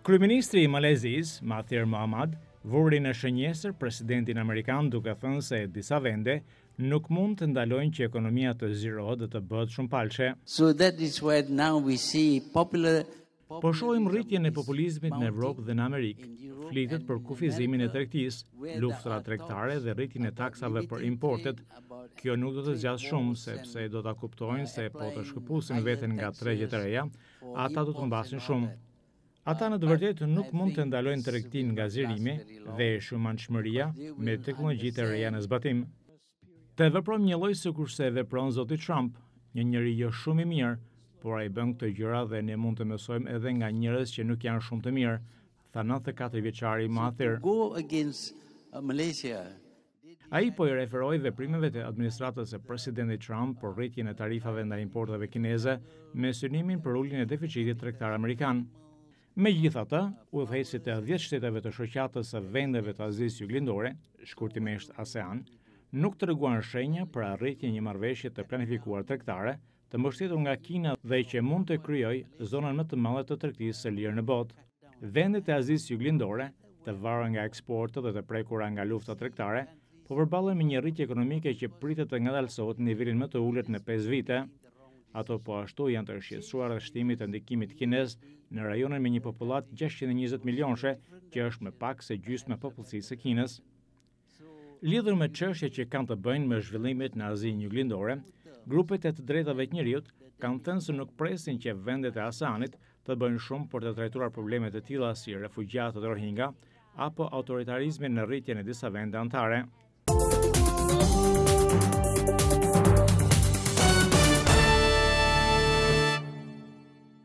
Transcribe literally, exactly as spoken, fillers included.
Kryeministri i Malezis, Mahathir Mohamad, vuri në shënjesër presidentin amerikan duke thënë se disa vende nuk mund të ndalojnë që ekonomia të zhirojë dhe të bëhet shumë palçe. So that is why now we see popular Po shohim rritjen e populizmit në Evropë dhe në Amerikë. Flitet për kufizimin e tregtisë, luftrat tregtare dhe rritjen e taksave për importet. Kjo nuk do të zgjasë shumë sepse do ta kuptojnë se po të shkëpusin veten nga tregjet e reja, ata do të humbasin shumë. Ata në të vërtetë nuk mund të ndalojnë tregtinë nga zhirimi dhe shumanshmëria me teknologjitë e reja në zbatim. Të veprojmë një lloj sikurse vepron zoti Trump, një njeri jo shumë i mirë, por ai bën këto gjëra dhe ne mund të mësojmë edhe nga njerëz që nuk janë shumë të mirë, tha nëntëdhjetë e katër vjeçari Mahathir. go against uh, Malaysia. Ai po i referoi veprimeve të administratës së presidentit Trump për rritjen e tarifave ndaj importeve kineze me synimin për uljen e deficitit tregtar amerikan. Megjithatë, udhëheqësit e dhjetë shteteve të shoqatës së vendeve të Azisë Juglindore, shkurtimisht ASEAN, nuk treguan shenja për arritjen e një marrëveshje të planifikuar tregtare, të mbështetur nga Kina dhe që mund të krijojë zonën më të madhe të tregtisë së lirë në botë. Vendet e Azisë Juglindore, të varura nga eksportet dhe të prekura nga lufta tregtare, po përballen me një rritje ekonomike që pritet të ngadalësohet në nivelin më të ulët në pesë vite. Ato po ashtu janë të shqetësuar rreth shtimit të ndikimit kinez në rajonin me një popullat gjashtëqind e njëzet milionëshe, që është më pak se gjysmë e popullsisë së Kinës. Lidhur me çështjet që kanë të bëjnë me zhvillimet në Azinë Juglindore, grupet e të drejtave të njerëzit kanë thënë se nuk presin që vendet e ASEANit të bëjnë shumë për të trajtuar probleme të tilla si refugjatët Rohingya apo autoritarizmin në rritjen e disa vende anëtare.